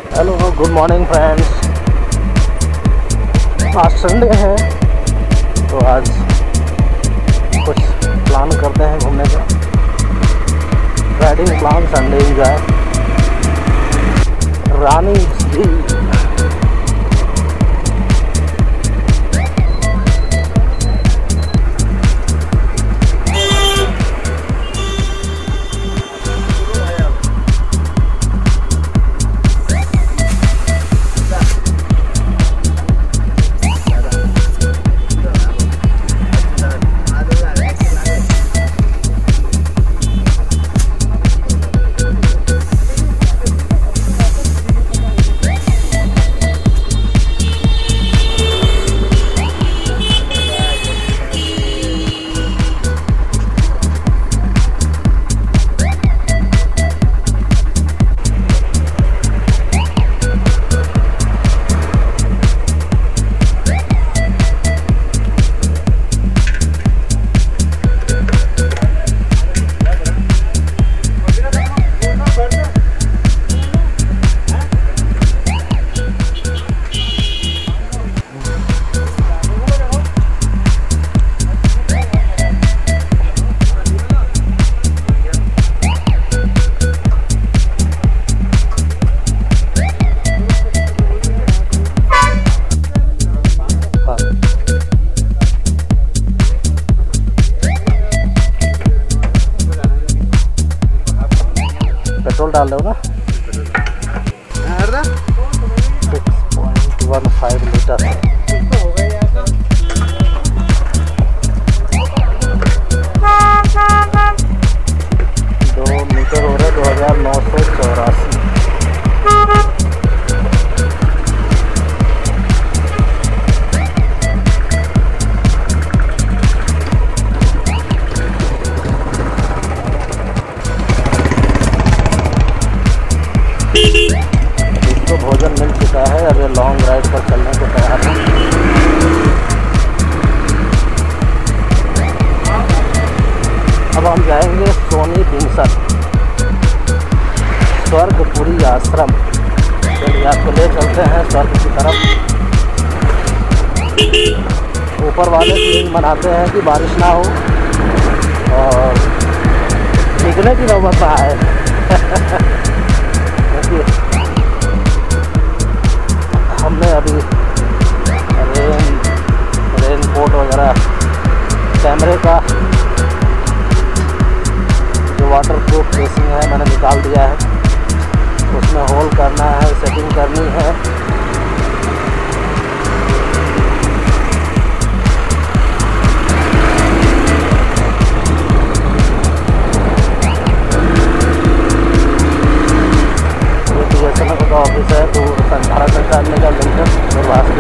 Hello good morning friends. आज Sunday है तो आज कुछ प्लान करते हैं घूमने का। Riding plan Sunday enjoy Rani ji. Petrol डाल दो ना 6.15 लीटर। 2 मीटर हो रहा है 2984। इसको भोजन मिल चुका है, अब ये लॉन्ग राइड पर चलने को तैयार है। अब हम जाएंगे सोनी बिंसर स्वर्गपुरी आश्रम। चलिए आपको ले चलते हैं स्वर्ग की तरफ। ऊपर वाले प्लीज मनाते हैं कि बारिश ना हो और निकलने की नौबत ना आए। हमने अभी रेन कोट वगैरह कैमरे का जो वाटर प्रूफ केसिंग है मैंने निकाल दिया है। उसमें होल करना है, सेटिंग करनी है। ऑफिस है तो 1895 का लिंकर निर्वासित।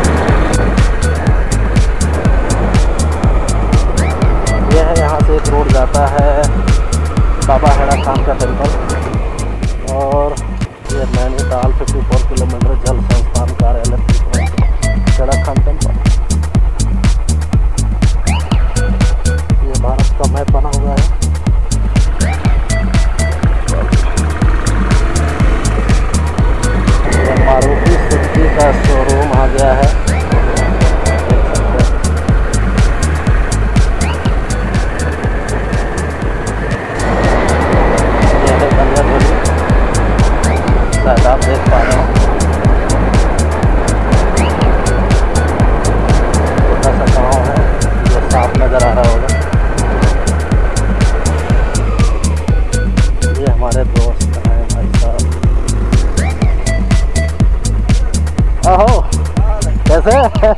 यह है यहाँ से एक रोड जाता है बाबा हैरा खान का टेम्पल और ये नैनीताल 54 किलोमीटर जल संस्थान कार्यालय हैरा खान टेम्पल। ये भारत का मैप बना हुआ है। मारुति सुजुकी का शोरूम आ गया है। ये है कन्याकुमारी, शायद आप देख पा रहे हो। छोटा सा गाँव है, ये साफ नज़र आ रहा होगा। ये हमारे दोस्त हैं भाई साहब। आहो कैसे?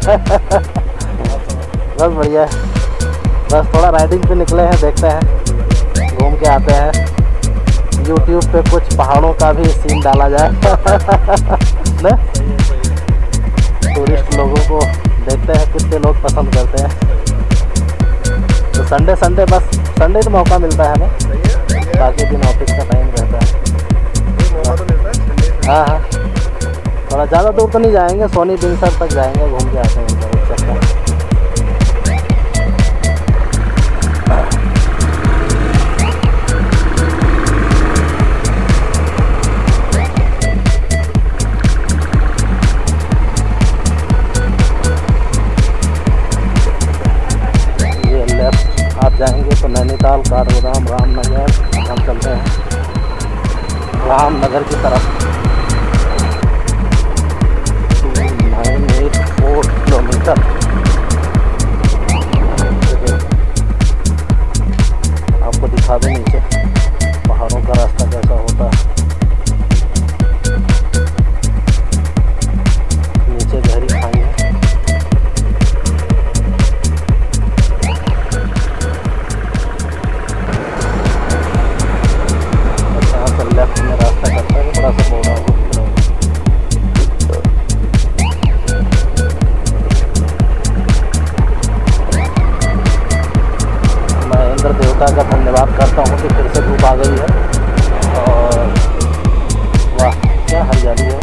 बस बढ़िया। बस थोड़ा राइडिंग पे निकले हैं, देखते हैं, घूम के आते हैं। YouTube पे कुछ पहाड़ों का भी सीन डाला जाए न? टूरिस्ट लोगों को देखते हैं कितने लोग पसंद करते हैं। तो संडे बस संडे तो मौका मिलता है हमें, बाकी दिन ऑफिस का टाइम रहता है। हाँ हाँ, थोड़ा ज़्यादा दूर तो नहीं जाएंगे, सोनी बिंसर तक जाएंगे, घूम के आते हैं।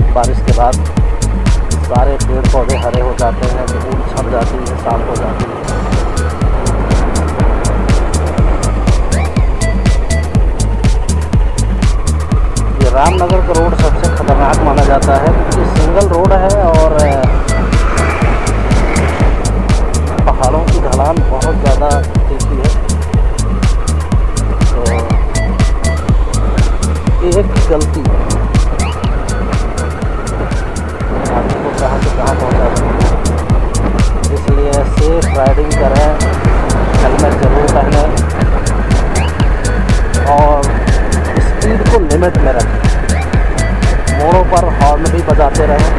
बारिश के बाद सारे पेड़ पौधे हरे हो जाते हैं, धूल छप जाती है, साफ हो जाती है। ये रामनगर का रोड सबसे खतरनाक माना जाता है क्योंकि सिंगल रोड है और पहाड़ों की ढलान बहुत ज़्यादा तीखी है। तो एक गलती आदमी को कहाँ से कहाँ पहुँचा सकती है। इसलिए सेफ राइडिंग करें, हेलमेट जरूर पहनें और स्पीड को लिमिट में रखें। मोड़ों पर हॉर्न भी बजाते रहें।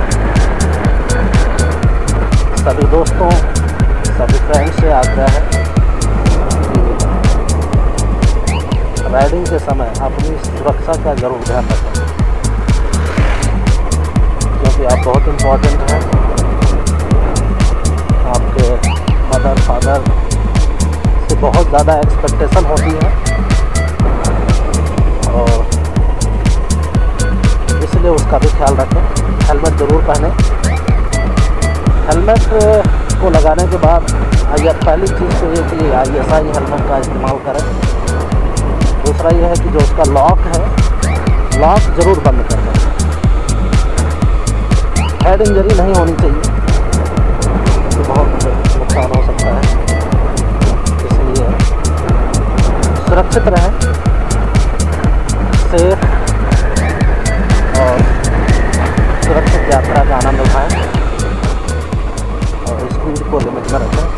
सभी दोस्तों, सभी फ्रेंड्स से आग्रह है कि राइडिंग के समय अपनी सुरक्षा का जरूर ध्यान रखें, क्योंकि आप बहुत इम्पोर्टेंट हैं। आपके मदर फादर से बहुत ज़्यादा एक्सपेक्टेशन होती है और इसलिए उसका भी ख्याल रखें। हेलमेट ज़रूर पहनें। हेलमेट को लगाने के बाद पहली चीज़ तो ये कि ISI हेलमेट का इस्तेमाल करें। दूसरा ये है कि जो उसका लॉक है, लॉक ज़रूर बंद कर दें। हेड इंजरी नहीं होनी चाहिए, तो बहुत नुकसान हो सकता है। इसलिए सुरक्षित रहें, सेफ और सुरक्षित यात्रा का आनंद उठाएं और स्पीड को लिमिट में रखें।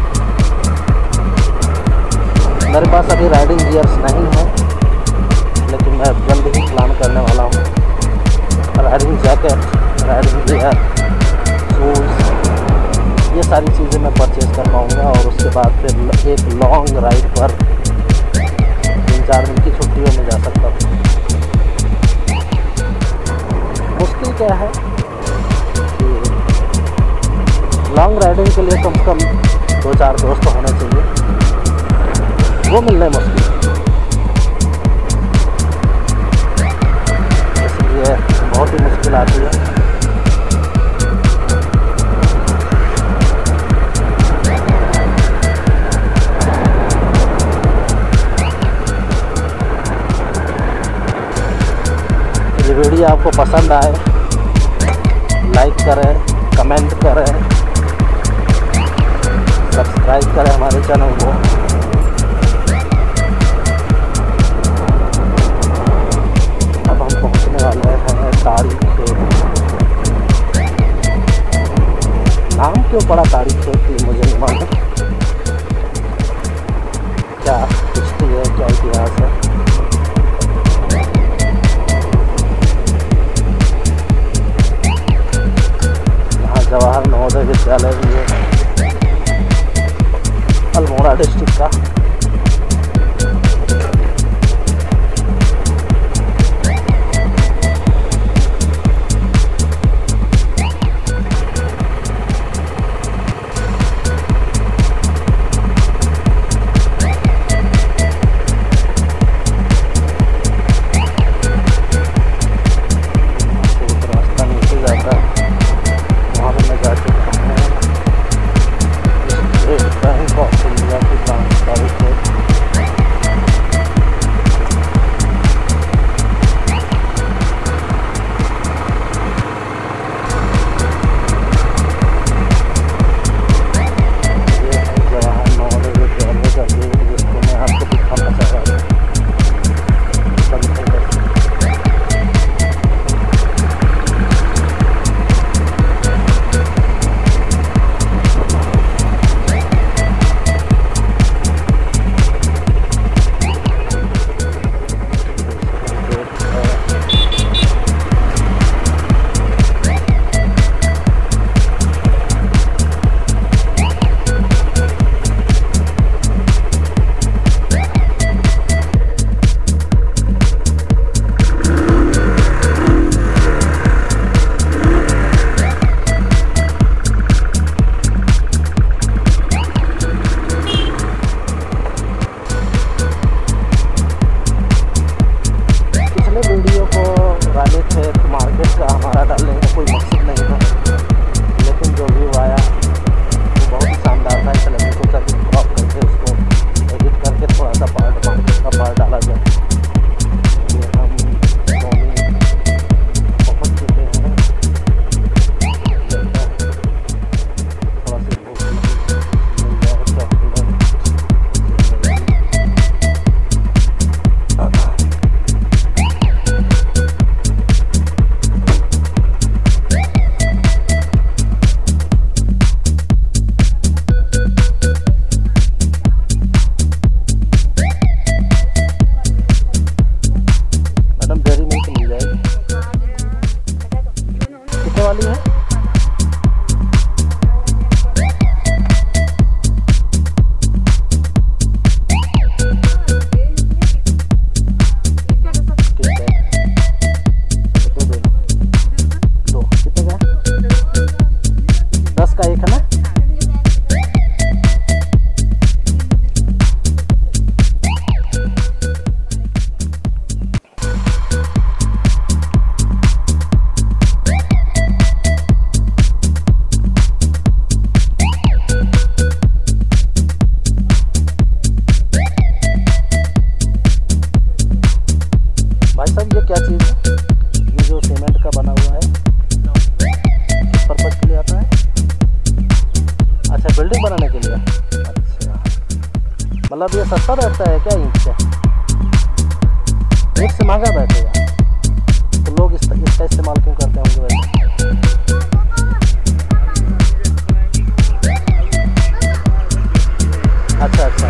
मेरे पास अभी राइडिंग गियर्स नहीं है, लेकिन मैं जल्द ही प्लान करने वाला हूँ। Riding jacket, riding gear, shoes, ये सारी चीज़ें मैं परचेज़ कर पाऊँगा और उसके बाद फिर एक लॉन्ग राइड पर 3-4 दिन की छुट्टियों में जा सकता हूँ। मुश्किल क्या है कि लॉन्ग राइडिंग के लिए कम से कम 2-4 दोस्त होने चाहिए, वो मिलने मुश्किल है। इसलिए बहुत ही मुश्किल आती है। ये वीडियो आपको पसंद आए, लाइक करें, कमेंट करें, सब्सक्राइब करें हमारे चैनल को। अब हम पहुंचने वाले हैं रानीखेत। नाम क्यों पड़ा रानीखेत ये मुझे नहीं मालूम। क्या हिस्ट्री है, क्या इतिहास है। जवाहर नवोदय विद्यालय भी है, अल्मोड़ा डिस्ट्रिक्ट का। रास्ता नीचे जाता है, वहाँ पर मैं जा चुका हूँ। बैंक ऑफ इंडिया की ट्रांसफर वाली है। दो कितने का है? 10 का एक है ना। भाई साहब ये क्या चीज़ है? ये जो सीमेंट का बना हुआ है किस पर्पज़ के लिए आता है? अच्छा, बिल्डिंग बनाने के लिए। अच्छा, मतलब ये सस्ता रहता है क्या ईंट से? ईंट से महंगा बैठेगा, तो लोग इसका इस्तेमाल क्यों करते होंगे वैसे? अच्छा अच्छा,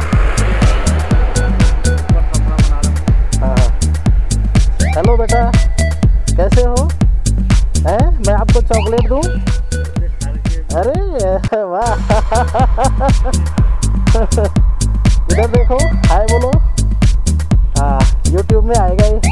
हाँ। हेलो बेटा, कैसे हो? हैं, मैं आपको चॉकलेट दूँ? अरे वाह इधर देखो, हाय बोलो। हाँ, YouTube में आएगा ये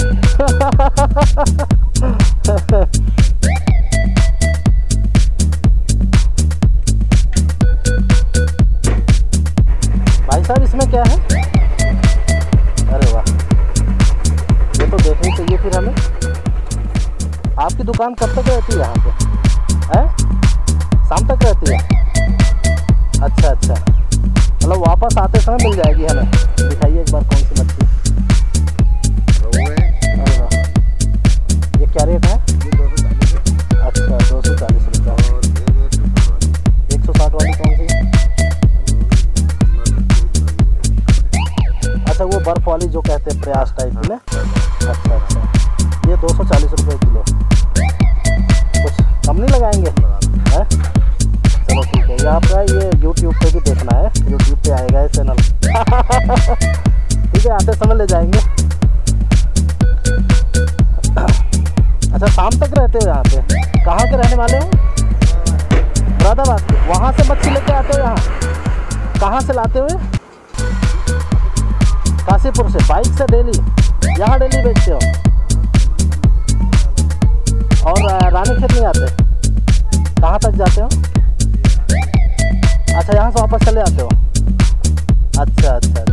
भाई साहब इसमें क्या है? अरे वाह, ये तो देखनी चाहिए फिर हमें। आपकी दुकान कब तक रहती है यहाँ पे? हैं, शाम तक रहती है? अच्छा अच्छा, मतलब वापस आते समय मिल जाएगी हमें। दिखाइए एक बार कौन सी मछली। अरे वाह, ये क्या रेट है? अच्छा, 240 रुपये। 160 वाली कौन सी? अच्छा, वो बर्फ़ वाली जो कहते हैं, प्रयास टाइप की ना। अच्छा अच्छा, ये 240 रुपये किलो। कुछ कम नहीं लगाएंगे? है, चलो ठीक है। ये आपका ये YouTube पे भी देखना है, YouTube पे आएगा ये चैनल ठीक है, आते समय ले जाएंगे। अच्छा, शाम तक रहते हो यहाँ पे? कहाँ के रहने वाले हो? मुरादाबाद के। वहाँ से मच्छी लेके आते हो यहाँ? कहाँ से लाते हुए? काशीपुर से। बाइक से डेली यहाँ डेली बेचते हो? और रानीखेत नहीं आते? कहाँ तक जाते हो? अच्छा, यहाँ से वापस चले आते हो? अच्छा अच्छा।